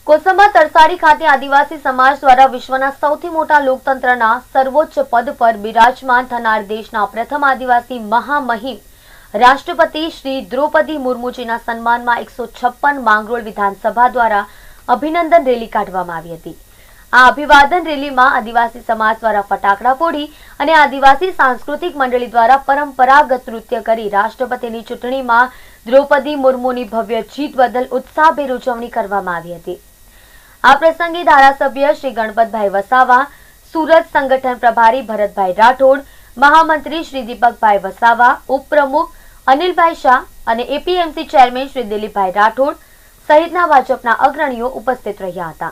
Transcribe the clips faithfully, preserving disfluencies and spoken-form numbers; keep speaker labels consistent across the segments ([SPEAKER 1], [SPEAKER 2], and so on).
[SPEAKER 1] કોસંબા તરસાડી ખાતે આદિવાસી સમાજ દ્વારા વિશ્વના સૌથી મોટા લોકતંત્રના સર્વોચ્ચ પદ પર બિરાજમાન થનાર દેશના પ્રથમ આદિવાસી મહામહિમ રાષ્ટ્રપતિ શ્રી દ્રૌપદી મુર્મુજીના સન્માનમાં એકસો છપ્પન માંગરોળ વિધાનસભા દ્વારા અભિનંદન રેલી કાઢવામાં આવી હતી। આ અભિવાદન રેલીમાં આદિવાસી સમાજ દ્વારા ફટાકડા ફોડી અને આદિવાસી સાંસ્કૃતિક મંડળી દ્વારા પરંપરાગત નૃત્ય કરી રાષ્ટ્રપતિની ચૂંટણીમાં દ્રૌપદી મુર્મુની ભવ્ય જીત બદલ ઉત્સાહભેર ઉજવણી કરવામાં આવી હતી। આ પ્રસંગે ધારાસભ્ય શ્રી ગણપતભાઈ વસાવા, સુરત સંગઠન પ્રભારી ભરતભાઈ રાઠોડ, મહામંત્રી શ્રી દીપકભાઈ વસાવા, ઉપપ્રમુખ અનિલભાઈ શાહ અને એપીએમસી ચેરમેન શ્રી દિલીપભાઈ રાઠોડ સહિતના ભાજપના અગ્રણીઓ ઉપસ્થિત રહ્યા હતા।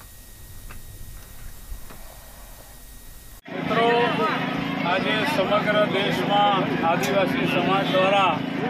[SPEAKER 2] મિત્રો, આજે સમગ્ર દેશમાં આદિવાસી સમાજ દ્વારા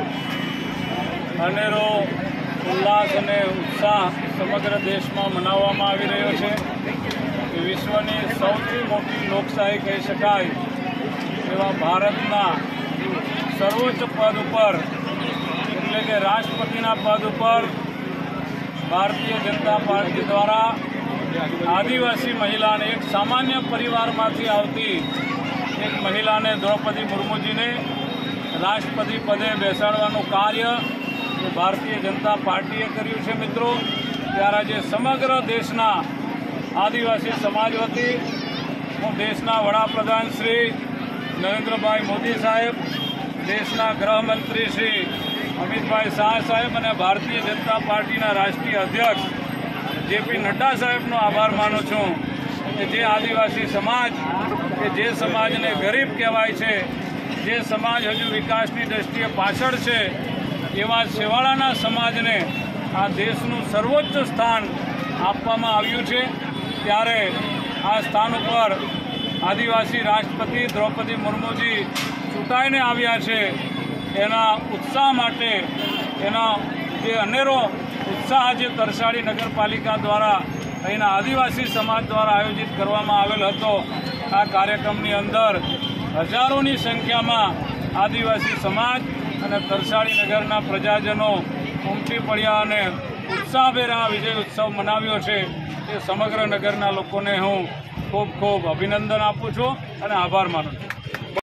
[SPEAKER 2] અનેરો ઉલ્લાસ અને ઉત્સાહ સમગ્ર દેશમાં મનાવવામાં આવી રહ્યો છે। વિશ્વની સૌથી મોટી લોકશાહી કહી શકાય એવા ભારતના સર્વોચ્ચ પદ ઉપર એટલે કે રાષ્ટ્રપતિના પદ ઉપર ભારતીય જનતા પાર્ટી દ્વારા આદિવાસી મહિલાને, એક સામાન્ય પરિવારમાંથી આવતી એક મહિલાને દ્રૌપદી મુર્મુજીને રાષ્ટ્રપતિ પદે બેસાડવાનું કાર્ય ભારતીય જનતા પાર્ટીએ કર્યું છે। મિત્રો, ત્યારે આજે સમગ્ર દેશના આદિવાસી સમાજ વતી હું દેશના વડાપ્રધાન શ્રી નરેન્દ્રભાઈ મોદી સાહેબ, દેશના ગૃહમંત્રી શ્રી અમિતભાઈ શાહ સાહેબ અને ભારતીય જનતા પાર્ટીના રાષ્ટ્રીય અધ્યક્ષ જેપી નડ્ડા સાહેબનો આભાર માનું છું કે જે આદિવાસી સમાજ કે જે સમાજને ગરીબ કહેવાય છે, જે સમાજ હજુ વિકાસની દ્રષ્ટિએ પાછળ છે, એવા છેવાડાના સમાજને આ દેશનું સર્વોચ્ચ સ્થાન આપવામાં આવ્યું છે। ત્યારે આ સ્થાન ઉપર આદિવાસી રાષ્ટ્રપતિ દ્રૌપદી મુર્મુજી ચૂંટાઈને આવ્યા છે, એના ઉત્સાહ માટે એના જે અનેરો ઉત્સાહ જે તરસાડી નગરપાલિકા દ્વારા અહીંના આદિવાસી સમાજ દ્વારા આયોજિત કરવામાં આવેલ હતો। આ કાર્યક્રમની અંદર હજારોની સંખ્યામાં આદિવાસી સમાજ અને તરસાડી નગરના પ્રજાજનો ઉમટી પડ્યા અને ઉત્સાહભેર આ વિજય ઉત્સવ મનાવ્યો છે। એ સમગ્ર નગરના લોકોને હું ખૂબ ખૂબ અભિનંદન આપું છું અને આભાર માનું છું।